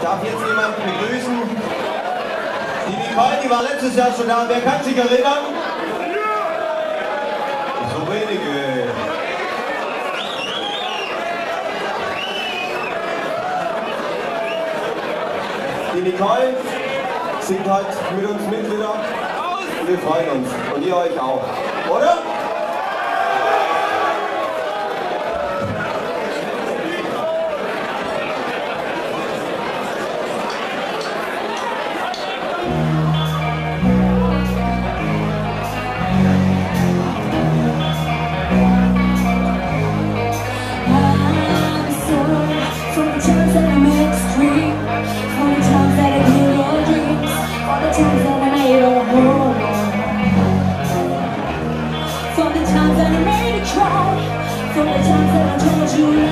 Ich darf jetzt jemanden begrüßen. Die Nicole, die war letztes Jahr schon da. Wer kann sich erinnern? So wenige. Die Nicole singt halt mit uns mit wieder. Und wir freuen uns. Und ihr euch auch. Oder? From the times that I made it try, from the times that I told you